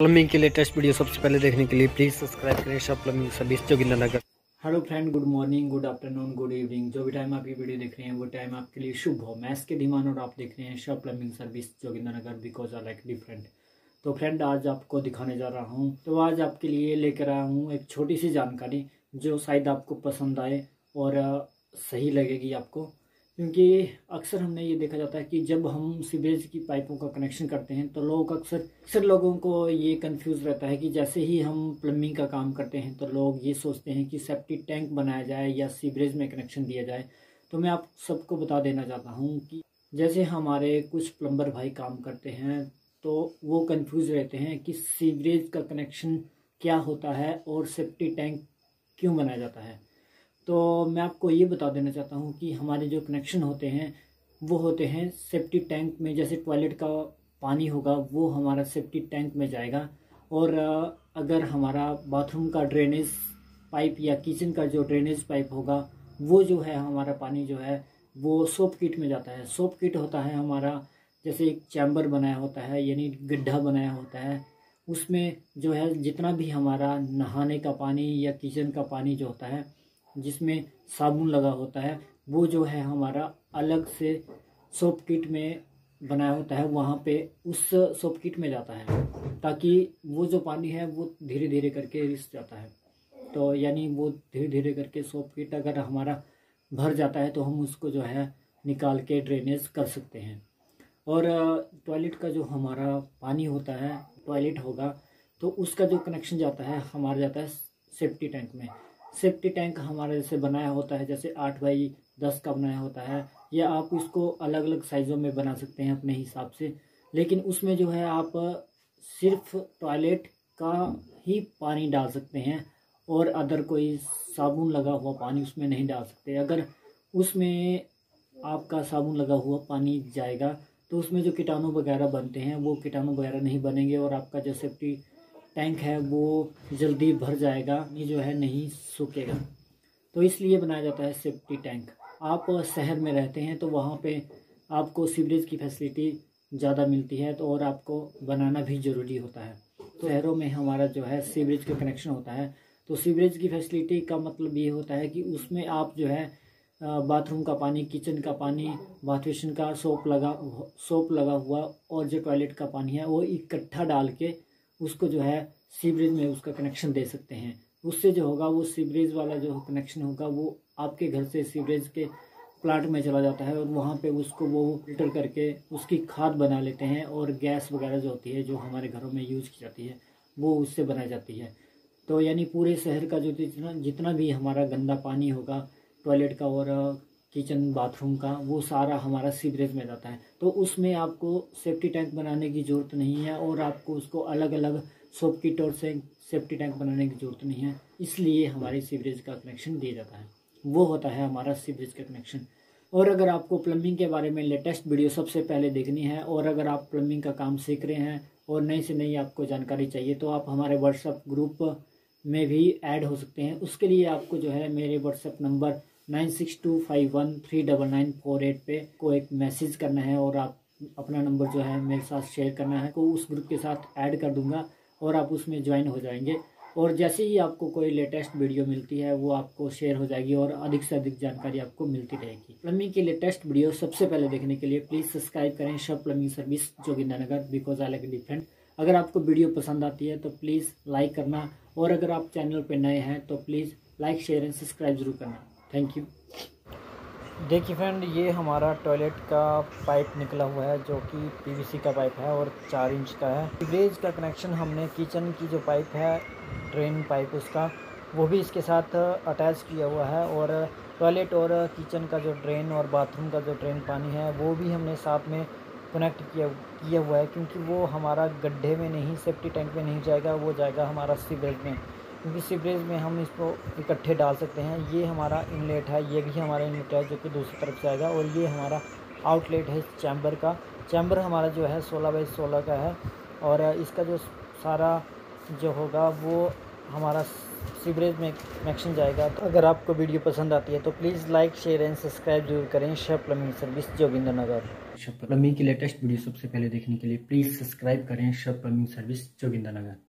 Plumbing के latest video सबसे पहले देखने के लिए प्लीज़ सब्सक्राइब करें shop plumbing service Jogindernagar. Hello friend, good morning, good afternoon, good evening. जो भी टाइम आप ये वीडियो देख रहे हैं वो टाइम आपके लिए शुभ हो। मैं इसके धीमान और आप देख रहे हैं shop plumbing service Jogindernagar because I like different. तो फ्रेंड, आज आपको दिखाने जा रहा हूँ। तो आज आपके लिए लेकर आया हूँ एक छोटी सी जानकारी जो शायद आपको पसंद आए और सही लगेगी आपको, क्योंकि अक्सर हमने ये देखा जाता है कि जब हम सीवरेज की पाइपों का कनेक्शन करते हैं तो लोग अक्सर लोगों को ये कंफ्यूज रहता है कि जैसे ही हम प्लम्बिंग का काम करते हैं तो लोग ये सोचते हैं कि सेप्टिक टैंक बनाया जाए या सीवरेज में कनेक्शन दिया जाए। तो मैं आप सबको बता देना चाहता हूँ कि जैसे हमारे कुछ प्लम्बर भाई काम करते हैं तो वो कंफ्यूज रहते हैं कि सीवरेज का कनेक्शन क्या होता है और सेप्टिक टैंक क्यों बनाया जाता है। तो मैं आपको ये बता देना चाहता हूँ कि हमारे जो कनेक्शन होते हैं वो होते हैं सेप्टिक टैंक में। जैसे टॉयलेट का पानी होगा वो हमारा सेप्टिक टैंक में जाएगा, और अगर हमारा बाथरूम का ड्रेनेज पाइप या किचन का जो ड्रेनेज पाइप होगा वो जो है हमारा पानी जो है वो सोप किट में जाता है। सोप किट होता है हमारा जैसे एक चैम्बर बनाया होता है, यानी गड्ढा बनाया होता है। उसमें जो है जितना भी हमारा नहाने का पानी या किचन का पानी जो होता है जिसमें साबुन लगा होता है वो जो है हमारा अलग से सोप किट में बनाया होता है, वहाँ पे उस सोप किट में जाता है ताकि वो जो पानी है वो धीरे धीरे करके रिस जाता है। तो यानी वो धीरे धीरे करके सोप किट अगर हमारा भर जाता है तो हम उसको जो है निकाल के ड्रेनेज कर सकते हैं। और टॉयलेट का जो हमारा पानी होता है, टॉयलेट होगा तो उसका जो कनेक्शन जाता है हमारा जाता है सेफ्टी टैंक में। सेफ्टी टैंक हमारे जैसे बनाया होता है, जैसे 8x10 का बनाया होता है, या आप इसको अलग अलग साइज़ों में बना सकते हैं अपने हिसाब से। लेकिन उसमें जो है आप सिर्फ टॉयलेट का ही पानी डाल सकते हैं और अदर कोई साबुन लगा हुआ पानी उसमें नहीं डाल सकते। अगर उसमें आपका साबुन लगा हुआ पानी जाएगा तो उसमें जो कीटाणु वगैरह बनते हैं वो कीटाणु वगैरह नहीं बनेंगे और आपका जो सेफ्टी टैंक है वो जल्दी भर जाएगा, ये जो है नहीं सूखेगा। तो इसलिए बनाया जाता है सेफ्टी टैंक। आप शहर में रहते हैं तो वहाँ पे आपको सीवरेज की फैसिलिटी ज़्यादा मिलती है तो और आपको बनाना भी ज़रूरी होता है। तो शहरों में हमारा जो है सीवरेज का कनेक्शन होता है, तो सीवरेज की फैसिलिटी का मतलब ये होता है कि उसमें आप जो है बाथरूम का पानी, किचन का पानी, बाथ बेसिन का सोप लगा हुआ और जो टॉयलेट का पानी है वो इकट्ठा डाल के उसको जो है सीवरेज में उसका कनेक्शन दे सकते हैं। उससे जो होगा वो सीवरेज वाला जो कनेक्शन होगा वो आपके घर से सीवरेज के प्लांट में चला जाता है और वहाँ पे उसको वो फिल्टर करके उसकी खाद बना लेते हैं, और गैस वगैरह जो होती है जो हमारे घरों में यूज़ की जाती है वो उससे बनाई जाती है। तो यानी पूरे शहर का जो जितना भी हमारा गंदा पानी होगा टॉयलेट का और किचन बाथरूम का वो सारा हमारा सीवरेज में जाता है। तो उसमें आपको सेफ्टी टैंक बनाने की ज़रूरत नहीं है और आपको उसको अलग अलग सोप किट और से सेफ्टी टैंक बनाने की ज़रूरत नहीं है। इसलिए हमारे सीवरेज का कनेक्शन दिया जाता है, वो होता है हमारा सीवरेज का कनेक्शन। और अगर आपको प्लम्बिंग के बारे में लेटेस्ट वीडियो सबसे पहले देखनी है और अगर आप प्लम्बिंग का काम सीख रहे हैं और नई से नई आपको जानकारी चाहिए तो आप हमारे व्हाट्सएप ग्रुप में भी ऐड हो सकते हैं। उसके लिए आपको जो है मेरे व्हाट्सएप नंबर 9625139948 पे को एक मैसेज करना है और आप अपना नंबर जो है मेरे साथ शेयर करना है, तो उस ग्रुप के साथ ऐड कर दूंगा और आप उसमें ज्वाइन हो जाएंगे। और जैसे ही आपको कोई लेटेस्ट वीडियो मिलती है वो आपको शेयर हो जाएगी और अधिक से अधिक जानकारी आपको मिलती रहेगी। प्लम्बिंग की लेटेस्ट वीडियो सबसे पहले देखने के लिए प्लीज़ सब्सक्राइब करें shop plumbing service Jogindernagar because I like different. अगर आपको वीडियो पसंद आती है तो प्लीज़ लाइक करना, और अगर आप चैनल पर नए हैं तो please like, share and subscribe जरूर करना। Thank you. देखिए फ्रेंड, ये हमारा टॉयलेट का पाइप निकला हुआ है जो कि पीवीसी का पाइप है और 4 इंच का है। सीवरेज का कनेक्शन हमने किचन की जो पाइप है, ड्रेन पाइप उसका, वो भी इसके साथ अटैच किया हुआ है। और टॉयलेट और किचन का जो ड्रेन और बाथरूम का जो ड्रेन पानी है वो भी हमने साथ में कनेक्ट किया हुआ है, क्योंकि वो हमारा गड्ढे में नहीं, सेफ्टी टैंक में नहीं जाएगा, वो जाएगा हमारा सीवरेज में, क्योंकि सीवरेज में हम इसको इकट्ठे डाल सकते हैं। ये हमारा इनलेट है, ये भी हमारा इनलेट है जो कि दूसरी तरफ से आएगा, और ये हमारा आउटलेट है चैम्बर का। चैम्बर हमारा जो है 16x16 का है और इसका जो सारा जो होगा वो हमारा सीवरेज में कनेक्शन जाएगा। तो अगर आपको वीडियो पसंद आती है तो please like share and subscribe जरूर करें। शह प्लम्बिंग सर्विस जोगिंद्रनगर। शह प्लम्बिंग की लेटेस्ट वीडियो सबसे पहले देखने के लिए प्लीज़ सब्सक्राइब करें शह प्लम्बिंग सर्विस जोगिंद्रनगर।